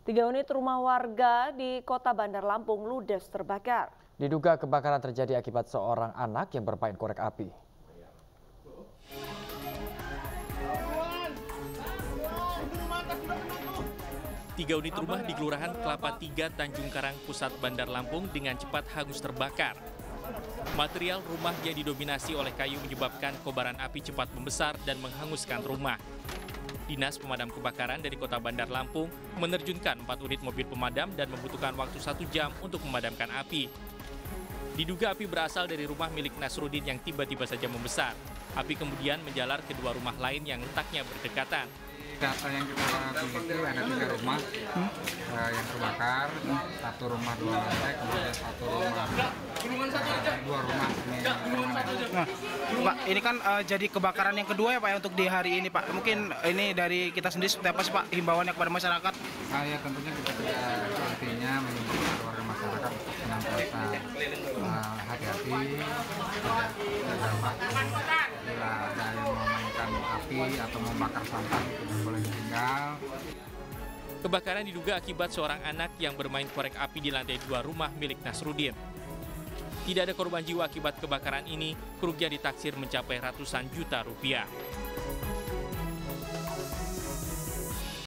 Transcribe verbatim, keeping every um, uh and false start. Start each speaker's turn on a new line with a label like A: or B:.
A: Tiga unit rumah warga di Kota Bandar Lampung ludes terbakar.
B: Diduga kebakaran terjadi akibat seorang anak yang bermain korek api.
C: Tiga unit rumah di Kelurahan Kelapa Tiga, Tanjung Karang, Pusat Bandar Lampung dengan cepat hangus terbakar. Material rumah yang didominasi oleh kayu menyebabkan kobaran api cepat membesar dan menghanguskan rumah. Dinas Pemadam Kebakaran dari Kota Bandar Lampung menerjunkan empat unit mobil pemadam dan membutuhkan waktu satu jam untuk memadamkan api. Diduga api berasal dari rumah milik Nasruddin yang tiba-tiba saja membesar. Api kemudian menjalar ke dua rumah lain yang letaknya berdekatan.
D: Data yang kita miliki ada tiga rumah hmm? uh, yang terbakar, satu rumah dua lantai, kemudian satu rumah uh, dua rumah ini.
E: Nah, Pak, ini kan uh, jadi kebakaran yang kedua ya Pak ya untuk di hari ini Pak. Mungkin ini dari kita sendiri seperti apa sih Pak himbauannya kepada masyarakat?
D: Nah, ya tentunya kita tidak artinya mengimbau keluarga masyarakat untuk senantiasa uh, hati-hati, tidak terdampak bila ada yang memainkan api atau membakar sampah tidak boleh ditinggal.
C: Kebakaran diduga akibat seorang anak yang bermain korek api di lantai dua rumah milik Nasruddin. Tidak ada korban jiwa akibat kebakaran ini, kerugian ditaksir mencapai ratusan juta rupiah.